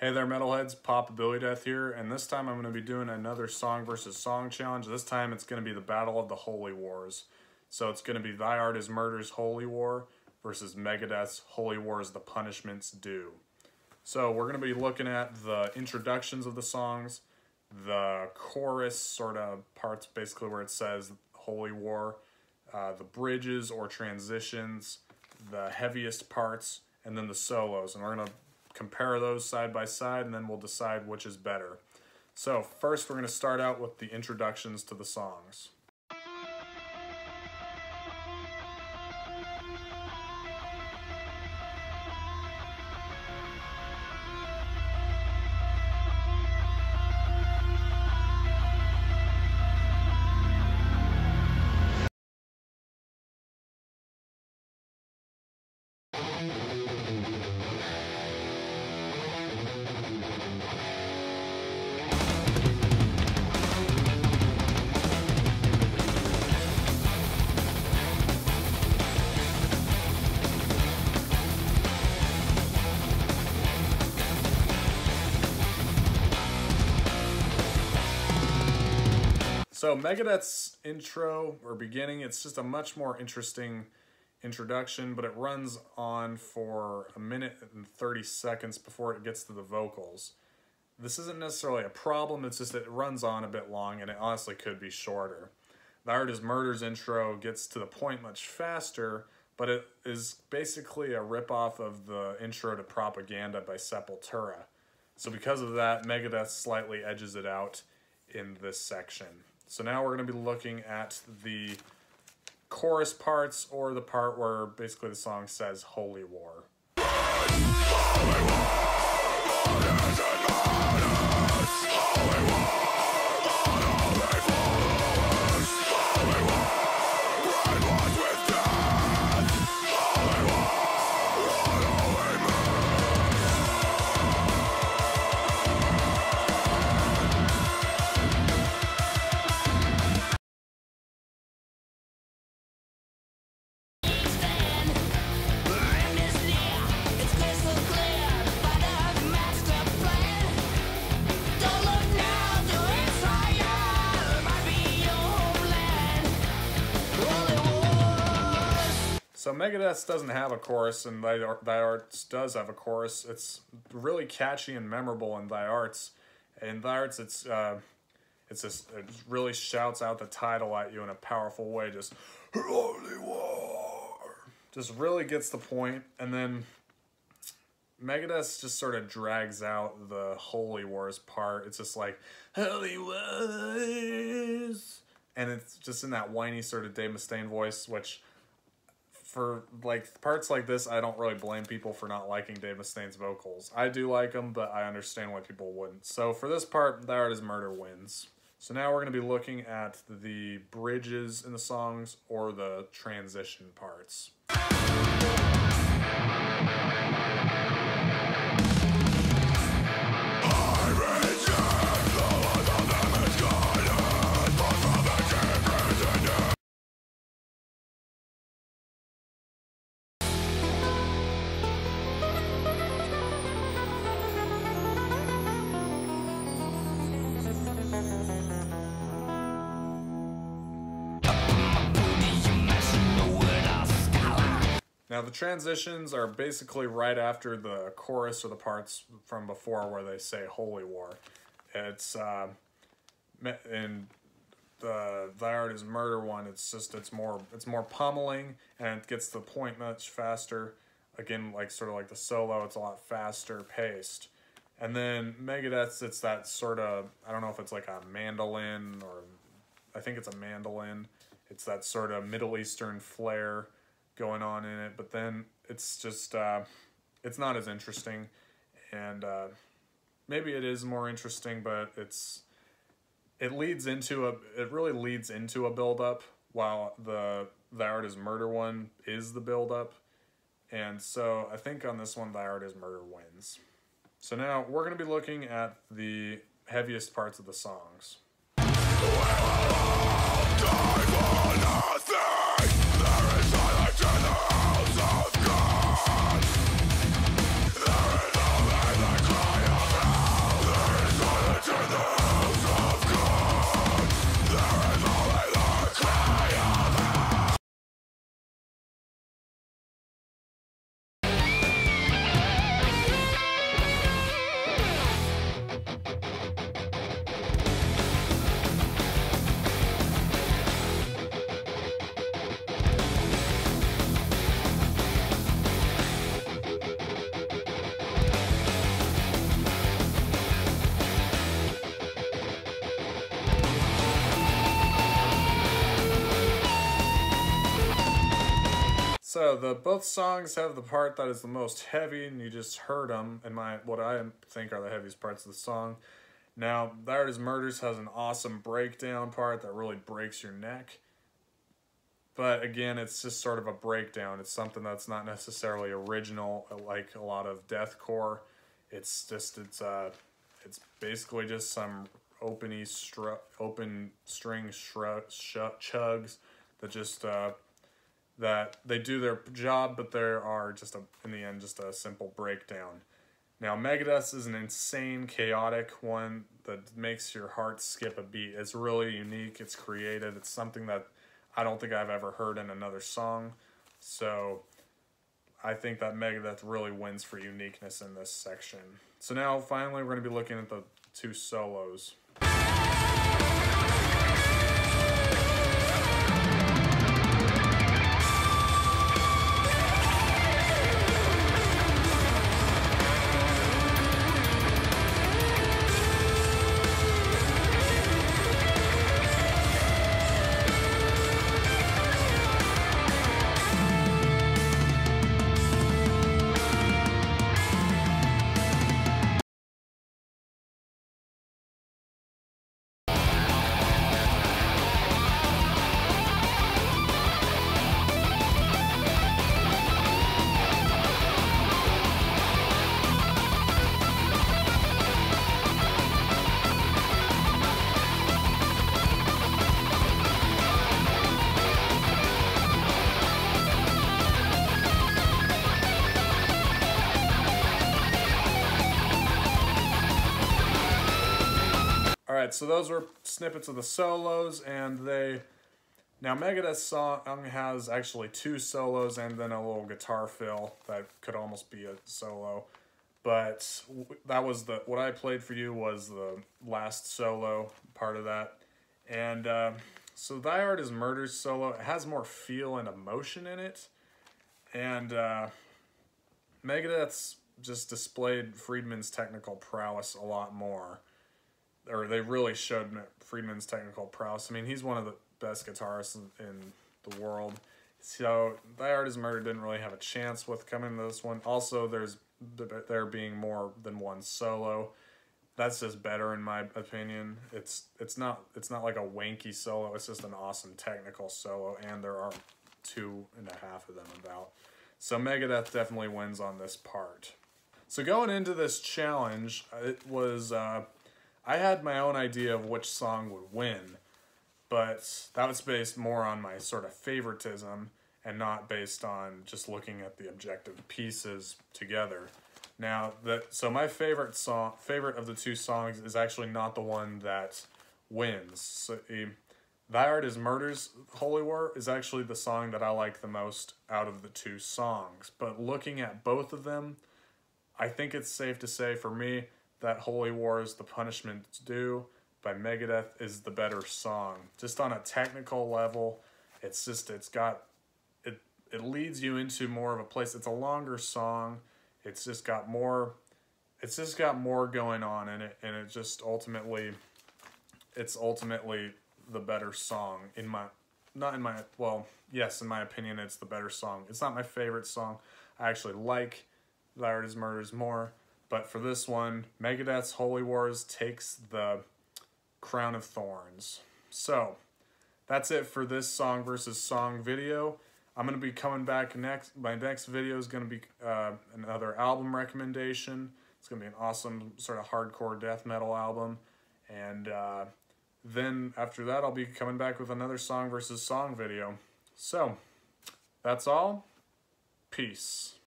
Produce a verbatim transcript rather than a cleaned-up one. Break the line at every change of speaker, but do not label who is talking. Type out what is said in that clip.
Hey there, metalheads, Papa Billydeth here, and this time I'm going to be doing another song versus song challenge. This time it's going to be the Battle of the Holy Wars. So it's going to be Thy Art is Murder's Holy War versus Megadeth's Holy Wars The Punishments Due. So we're going to be looking at the introductions of the songs, the chorus sort of parts basically where it says Holy War, uh, the bridges or transitions, the heaviest parts, and then the solos. And we're going to compare those side by side, and then we'll decide which is better. So first we're going to start out with the introductions to the songs. So Megadeth's intro or beginning, it's just a much more interesting introduction, but it runs on for a minute and thirty seconds before it gets to the vocals. This isn't necessarily a problem, it's just that it runs on a bit long, and it honestly could be shorter. Thy Art is Murder's intro gets to the point much faster, but it is basically a ripoff of the intro to Propaganda by Sepultura. So because of that, Megadeth slightly edges it out in this section. So now we're going to be looking at the chorus parts, or the part where basically the song says Holy War. Holy War, what is it, Holy War, holy followers, Holy War, red ones with death, Holy War, what holy man. So Megadeth doesn't have a chorus, and Thy, Thy Arts does have a chorus. It's really catchy and memorable in Thy Arts. In Thy Arts, it's uh, it's just, it really shouts out the title at you in a powerful way, just Holy War. Just really gets the point, and then Megadeth just sort of drags out the Holy Wars part. It's just like Holy Wars, and it's just in that whiny sort of Dave Mustaine voice, which, for like parts like this, I don't really blame people for not liking Dave Mustaine's vocals. I do like them, but I understand why people wouldn't. So for this part, Thy Art is Murder wins. So now we're going to be looking at the bridges in the songs, or the transition parts. Now the transitions are basically right after the chorus, or the parts from before where they say Holy War. It's uh, in the Thy Art is Murder one. It's just it's more it's more pummeling, and it gets to the point much faster. Again, like sort of like the solo, it's a lot faster paced. And then Megadeth's, it's that sort of, I don't know if it's like a mandolin, or I think it's a mandolin. It's that sort of Middle Eastern flair going on in it, but then it's just uh, it's not as interesting, and uh, maybe it is more interesting, but it's it leads into a it really leads into a build-up, while the Thy Art is Murder one is the build-up, and so I think on this one Thy Art is Murder wins. So now we're going to be looking at the heaviest parts of the songs. There is only the cry of So the both songs have the part that is the most heavy, and you just heard them in my what I think are the heaviest parts of the song. Now, Thy Art Is Murders has an awesome breakdown part that really breaks your neck. But again, it's just sort of a breakdown. It's something that's not necessarily original, like a lot of deathcore. It's just it's uh, it's basically just some openy stru open string shru sh chugs that just uh, that they do their job, but there are just a in the end just a simple breakdown. Now, Megadeth is an insane, chaotic one that makes your heart skip a beat. It's really unique. It's creative. It's something that I don't think I've ever heard in another song. So I think that Megadeth really wins for uniqueness in this section. So now, finally, we're going to be looking at the two solos. Alright, so those were snippets of the solos, and they... Now, Megadeth's song has actually two solos and then a little guitar fill that could almost be a solo. But that was the... What I played for you was the last solo part of that. And uh, so Thy Art Is Murder's solo, it has more feel and emotion in it. And uh, Megadeth's just displayed Friedman's technical prowess a lot more. Or they really showed Friedman's technical prowess. I mean, he's one of the best guitarists in, in the world. So Thy Art Is Murder didn't really have a chance with coming to this one. Also, there's there being more than one solo. That's just better in my opinion. It's it's not it's not like a wanky solo. It's just an awesome technical solo, and there are two and a half of them about. So Megadeth definitely wins on this part. So going into this challenge, it was. Uh, I had my own idea of which song would win, but that was based more on my sort of favoritism and not based on just looking at the objective pieces together. Now, that so my favorite song, favorite of the two songs is actually not the one that wins. So, um, Thy Art Is Murder's Holy War is actually the song that I like the most out of the two songs. But looking at both of them, I think it's safe to say for me that Holy War Is the Punishment Due by Megadeth is the better song. Just on a technical level, it's just, it's got, it, it leads you into more of a place. It's a longer song. It's just got more, it's just got more going on in it. And it just ultimately, it's ultimately the better song in my, not in my, well, yes, in my opinion, it's the better song. It's not my favorite song. I actually like Thy Art Is Murders more. But for this one, Megadeth's Holy Wars takes the crown of thorns. So, that's it for this song versus song video. I'm going to be coming back next. My next video is going to be uh, another album recommendation. It's going to be an awesome sort of hardcore death metal album. And uh, then after that, I'll be coming back with another song versus song video. So, that's all. Peace.